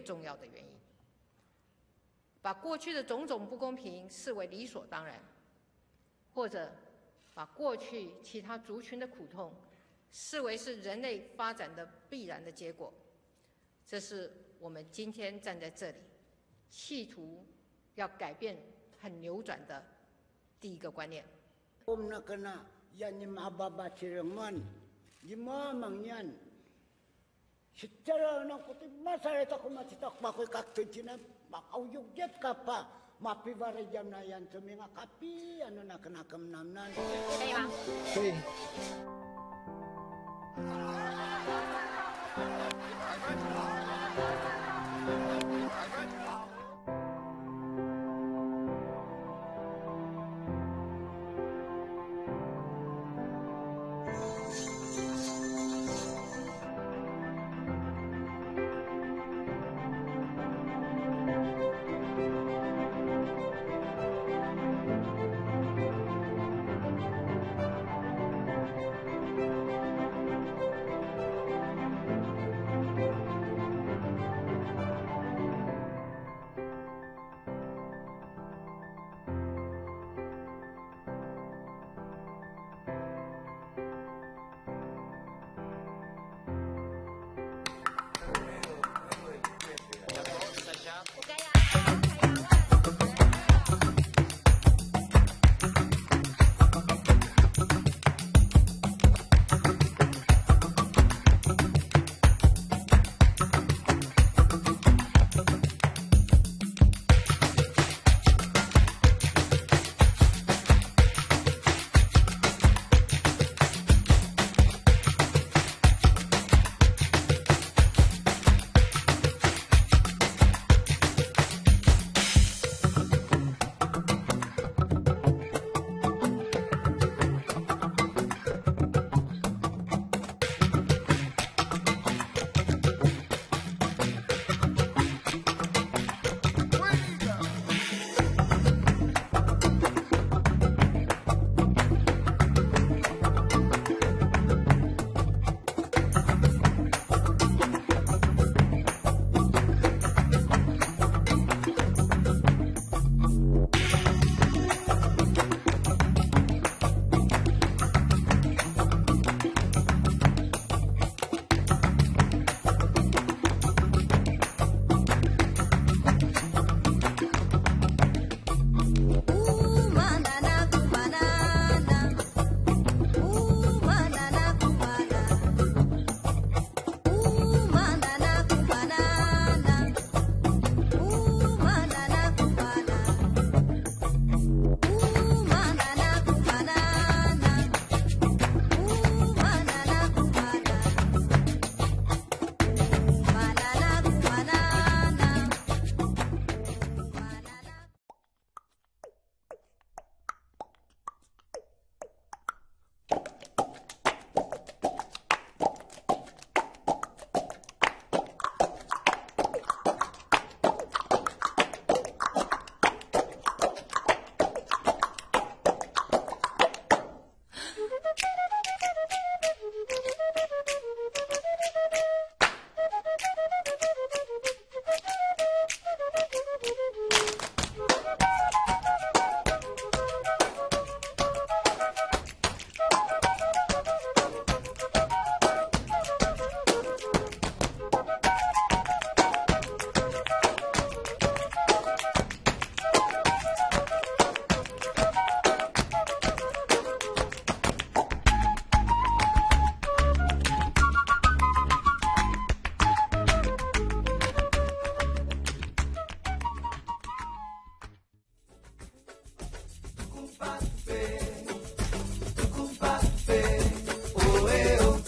重要的原因。把过去的种种不公平视为理所当然，或者把过去其他族群的苦痛视为是人类发展的必然的结果，这是我们今天站在这里，企图要改变和扭转的第一个观念。 Secara nang kuti masalah tak macitak pakai kaktu cina mak auyuk jet kapa mapi bare jam nayan seminga kapi anu nak kena kemnamnan. 可以吗？ 可以。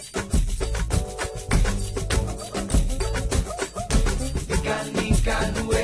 Ikan